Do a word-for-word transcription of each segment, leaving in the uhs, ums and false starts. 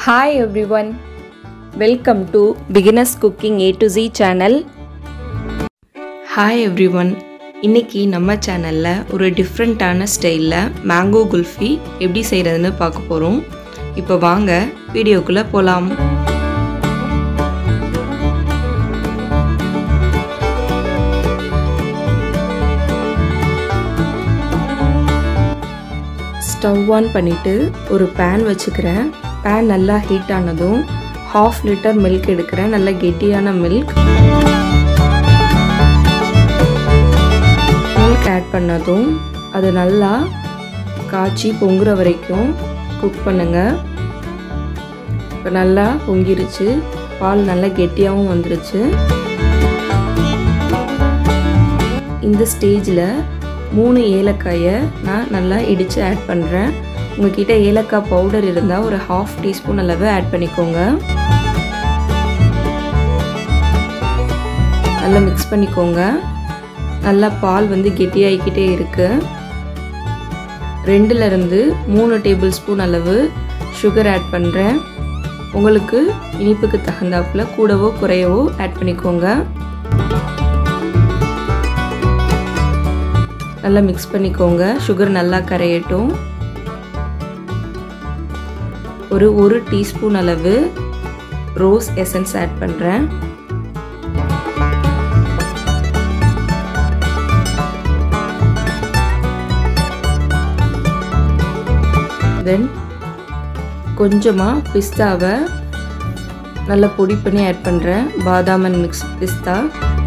Hi everyone, welcome to Beginners Cooking A to Z channel. Hi everyone, இன்னைக்கு நம்ம சேனல்ல ஒரு டிஃபரண்டான ஸ்டைல்ல மேங்கோ குல்ஃபி எப்படி செய்யறதுன்னு பார்க்க போறோம். இப்போ வாங்க வீடியோக்குள்ள போலாம். ஸ்டவ் ஆன் பண்ணிட்டு ஒரு pan வச்சுக்கிறேன். pan நல்லா ஹீட் ஆனதும் half லிட்டர் milk எடுக்கிறேன். நல்ல கெட்டியான milk. milk ஆட் பண்ணதும் அது நல்லா காய்ச்சி பொங்குற வரைக்கும் குக் பண்ணுங்க. இப்போ நல்லா பொங்கிருச்சு. பால் நல்லா கெட்டியாகவும் வந்துருச்சு. இந்த ஸ்டேஜில் மூணு ஏலக்காயை நான் நல்லா இடித்து ஆட் பண்ணுறேன். உங்ககிட்ட ஏலக்காய் பவுடர் இருந்தால் ஒரு ஹாஃப் டீஸ்பூன் அளவு ஆட் பண்ணிக்கோங்க. நல்லா மிக்ஸ் பண்ணிக்கோங்க. நல்லா பால் வந்து கெட்டியாகிக்கிட்டே இருக்குது. ரெண்டுலேருந்து மூணு டேபிள் ஸ்பூன் அளவு சுகர் ஆட் பண்ணுறேன். உங்களுக்கு இனிப்புக்கு தகுந்தாப்புல கூடவோ குறையவோ ஆட் பண்ணிக்கோங்க. நல்லா மிக்ஸ் பண்ணிக்கோங்க. சுகர் நல்லா கரையட்டும். ஒரு ஒரு டீஸ்பூன் அளவு ரோஸ் எசன்ஸ் ஆட் பண்ணுறேன். தென் கொஞ்சமாக பிஸ்தாவை நல்லா பொடி பண்ணி ஆட் பண்ணுறேன். பாதாம் அண்ட் மிக்ஸ் பிஸ்தா.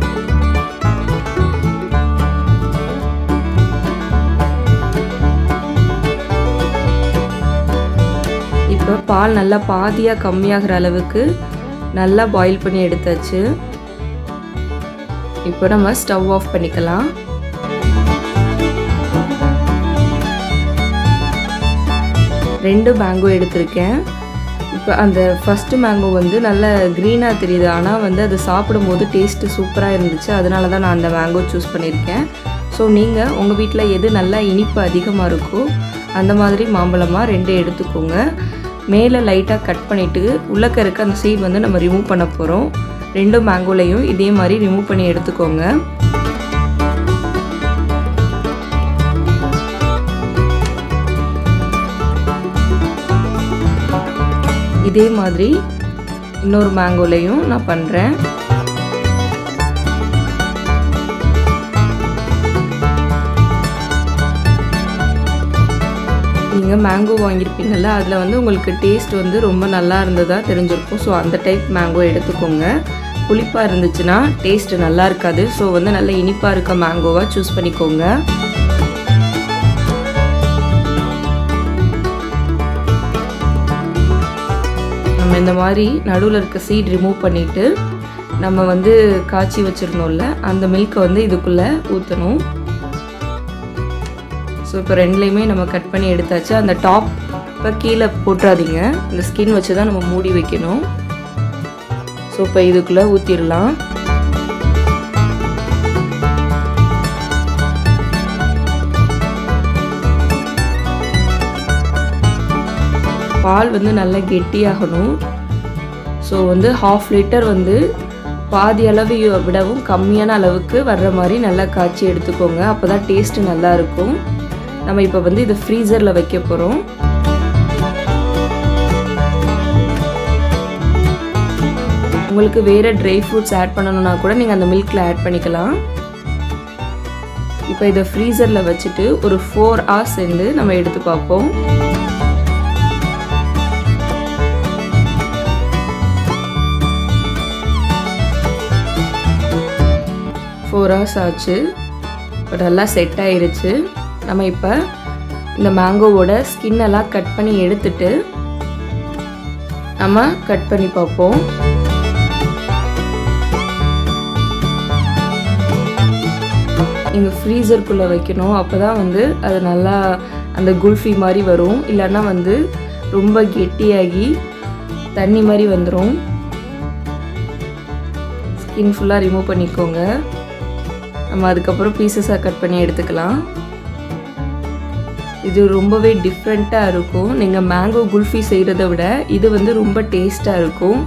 இப்போ பால் நல்லா பாதியாக கம்மியாகிற அளவுக்கு நல்லா பாயில் பண்ணி எடுத்தாச்சு. இப்போ நம்ம ஸ்டவ் ஆஃப் பண்ணிக்கலாம். ரெண்டு மேங்கோ எடுத்திருக்கேன். இப்போ அந்த ஃபஸ்ட்டு மேங்கோ வந்து நல்ல க்ரீனாக தெரியுது, ஆனால் வந்து அது சாப்பிடும்போது டேஸ்ட்டு சூப்பராக இருந்துச்சு. அதனால தான் நான் அந்த மேங்கோ சூஸ் பண்ணியிருக்கேன். ஸோ நீங்கள் உங்கள் வீட்டில் எது நல்லா இனிப்பு அதிகமாக இருக்கோ அந்த மாதிரி மாம்பழமாக ரெண்டு எடுத்துக்கோங்க. மேலே லைட்டாக கட் பண்ணிவிட்டு உள்ளக்க இருக்க அந்த சீட் வந்து நம்ம ரிமூவ் பண்ண போகிறோம். ரெண்டு மேங்கோலையும் இதே மாதிரி ரிமூவ் பண்ணி எடுத்துக்கோங்க. இதே மாதிரி இன்னொரு மேங்கோலையும் நான் பண்ணுறேன். நீங்கள் மேங்கோ வாங்கியிருப்பீங்கள்ல, அதில் வந்து உங்களுக்கு டேஸ்ட் வந்து ரொம்ப நல்லா இருந்ததாக தெரிஞ்சிருக்கும். ஸோ அந்த டைப் மேங்கோ எடுத்துக்கோங்க. புளிப்பாக இருந்துச்சுன்னா டேஸ்ட்டு நல்லா இருக்காது. ஸோ வந்து நல்ல இனிப்பாக இருக்க மேங்கோவாக சூஸ் பண்ணிக்கோங்க. நம்ம இந்த மாதிரி நடுவில் இருக்க சீட் ரிமூவ் பண்ணிவிட்டு நம்ம வந்து காய்ச்சி வச்சுருந்தோம்ல, அந்த மில்கை வந்து இதுக்குள்ளே ஊற்றணும். ஸோ இப்போ ரெண்டுலேயுமே நம்ம கட் பண்ணி எடுத்தாச்சு. அந்த டாப் இப்போ கீழே போட்டுறாதீங்க. இந்த ஸ்கின் வச்சு தான் நம்ம மூடி வைக்கணும். ஸோ இப்போ இதுக்குள்ளே ஊற்றிடலாம். பால் வந்து நல்லா கெட்டியாகணும். ஸோ வந்து ஹாஃப் லிட்டர் வந்து பாதி அளவு விடவும் கம்மியான அளவுக்கு வர்ற மாதிரி நல்லா காய்ச்சி எடுத்துக்கோங்க. அப்போ தான் டேஸ்ட்டு நல்லாயிருக்கும். நம்ம இப்போ வந்து இதை ஃப்ரீசரில் வைக்க போகிறோம். உங்களுக்கு வேறு ட்ரை ஃப்ரூட்ஸ் ஆட் பண்ணணுன்னா கூட நீங்கள் அந்த மில்கில் ஆட் பண்ணிக்கலாம். இப்போ இதை ஃப்ரீசரில் வச்சுட்டு ஒரு ஃபோர் ஹவர்ஸ் இருந்து நம்ம எடுத்து பார்ப்போம். ஃபோர் ஹவர்ஸ் ஆச்சு. இப்போ நல்லா செட் ஆயிருச்சு. நம்ம இப்போ இந்த மேங்கோவோட ஸ்கின் எல்லாம் கட் பண்ணி எடுத்துட்டு நம்ம கட் பண்ணி பார்ப்போம். இங்கே ஃப்ரீசருக்குள்ளே வைக்கணும். அப்போ தான் வந்து அது நல்லா அந்த குல்ஃபி மாதிரி வரும். இல்லைன்னா வந்து ரொம்ப கெட்டியாகி தண்ணி மாதிரி வந்துடும். ஸ்கின் ஃபுல்லாக ரிமூவ் பண்ணிக்கோங்க. நம்ம அதுக்கப்புறம் பீசஸாக கட் பண்ணி எடுத்துக்கலாம். இது ரொம்பவே டிஃப்ரெண்ட்டாக இருக்கும். நீங்கள் மேங்கோ குல்ஃபி செய்கிறத விட இது வந்து ரொம்ப டேஸ்ட்டாக இருக்கும்.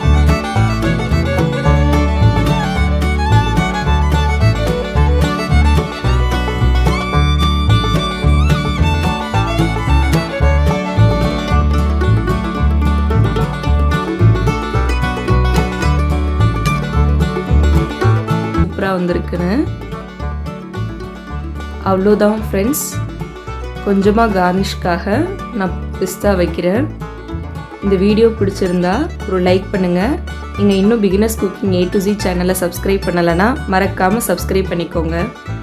சூப்பராக வந்திருக்குன்னு. அவ்வளோதான் ஃப்ரெண்ட்ஸ். கொஞ்சமாக கார்னிஷ்காக நான் பிஸ்தா வைக்கிறேன். இந்த வீடியோ பிடிச்சிருந்தா ஒரு லைக் பண்ணுங்கள். நீங்கள் இன்னும் beginners cooking A to Z சேனலை சப்ஸ்கிரைப் பண்ணலைன்னா மறக்காமல் சப்ஸ்கிரைப் பண்ணிக்கோங்க.